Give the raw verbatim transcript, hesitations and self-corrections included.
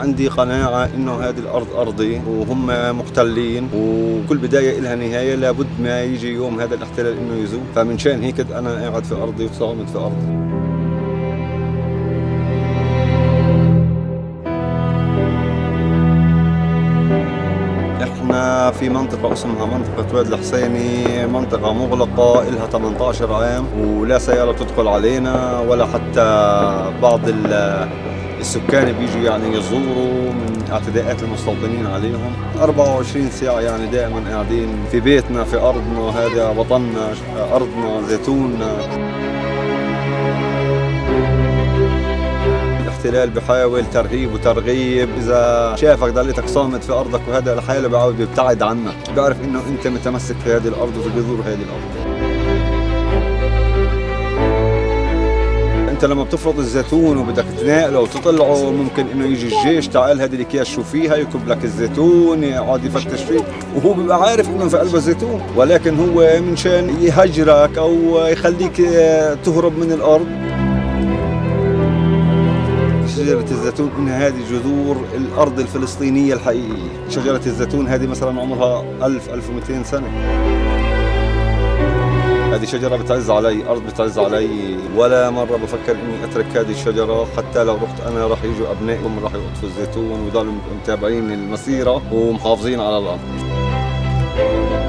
عندي قناعة إنه هذه الأرض أرضي وهم محتلين، وكل بداية إلها نهاية، لابد ما يجي يوم هذا الاحتلال إنه يزول. فمنشان هيك أنا قاعد في أرضي وصامت في أرضي. احنا في منطقة اسمها منطقة وادي الحسيني، منطقة مغلقة إلها ثمانية عشر عام ولا سيارة تدخل علينا ولا حتى بعض السكان بيجوا يعني يزوروا من اعتداءات المستوطنين عليهم. أربعة وعشرين ساعة يعني دائما قاعدين في بيتنا في أرضنا، هذا وطننا أرضنا زيتوننا. الاحتلال بحاول ترهيب وترغيب، اذا شافك ضليتك صامت في ارضك وهذا لحاله بيعاود بيبتعد عنك، بيعرف انه انت متمسك في هذه الارض وفي جذور هذه الارض. انت لما بتفرض الزيتون وبدك تناقله وتطلعه، ممكن انه يجي الجيش، تعال هذه الاكياس شو فيها، يكب لك الزيتون يقعد يفتش فيه وهو بيبقى عارف انه في قلبه زيتون، ولكن هو منشان يهجرك او يخليك تهرب من الارض. شجرة الزيتون إنها هذه جذور الأرض الفلسطينية الحقيقية. شجرة الزيتون هذه مثلا عمرها ألف ألف ومئتين سنة. هذه شجرة بتعز علي، أرض بتعز علي، ولا مرة بفكر إني أترك هذه الشجرة. حتى لو رحت أنا راح يجوا أبنائهم راح يقطفوا الزيتون ويضلوا متابعين المسيرة ومحافظين على الأرض.